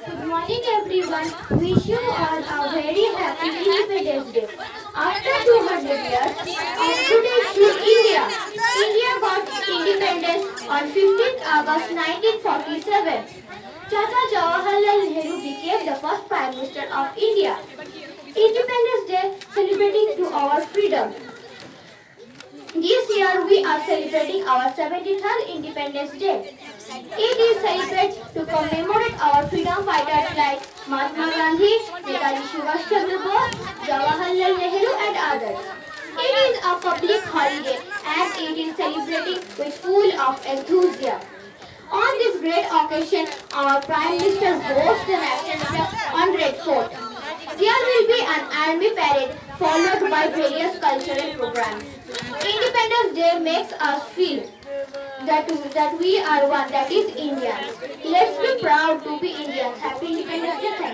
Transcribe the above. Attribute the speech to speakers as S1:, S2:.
S1: Good morning everyone. Wish you all a very happy Independence Day. After 200 years of British India, India got independence on 15th August 1947. Chacha Jawaharlal Nehru became the first Prime Minister of India. Independence Day celebrating to our freedom. This year we are celebrating our 73rd Independence Day. It is celebrated to commemorate our freedom fighters like Mahatma Gandhi, Netaji Subhash Chandra Bose, Jawaharlal Nehru and others. It is a public holiday and it is celebrating with full of enthusiasm. On this great occasion, our Prime Minister goes the national flag on Red Fort. There will be an army parade followed by various cultural programs. Independence Day makes us feel that we are one, that is Indians. Let's be proud to be Indians. Happy Independence Day. Thank you.